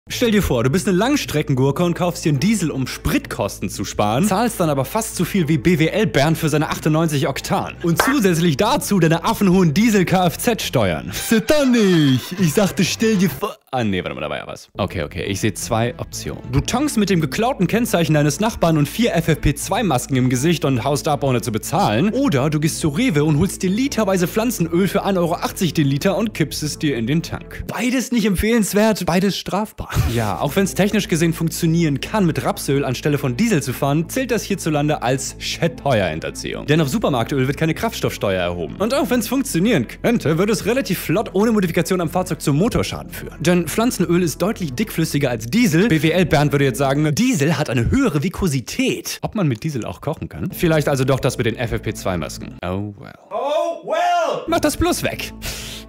Stell dir vor, du bist eine Langstreckengurke und kaufst dir einen Diesel, um Spritkosten zu sparen, zahlst dann aber fast so viel wie BWL Bernd für seine 98 Oktan. Und zusätzlich dazu deine affenhohen Diesel-Kfz-Steuern. Dann nicht. Ich sagte, stell dir vor... Ah, nee, warte mal, da war ja was. Okay, ich sehe zwei Optionen. Du tankst mit dem geklauten Kennzeichen deines Nachbarn und 4 FFP2-Masken im Gesicht und haust ab, ohne zu bezahlen. Oder du gehst zu Rewe und holst dir literweise Pflanzenöl für 1,80 € den Liter und kippst es dir in den Tank. Beides nicht empfehlenswert, beides strafbar. Ja, auch wenn es technisch gesehen funktionieren kann, mit Rapsöl anstelle von Diesel zu fahren, zählt das hierzulande als Steuerhinterziehung. Denn auf Supermarktöl wird keine Kraftstoffsteuer erhoben. Und auch wenn es funktionieren könnte, würde es relativ flott ohne Modifikation am Fahrzeug zum Motorschaden führen. Denn Pflanzenöl ist deutlich dickflüssiger als Diesel. BWL Bernd würde jetzt sagen, Diesel hat eine höhere Vikosität. Ob man mit Diesel auch kochen kann? Vielleicht also doch das mit den FFP2-Masken. Oh well. Mach das Plus weg.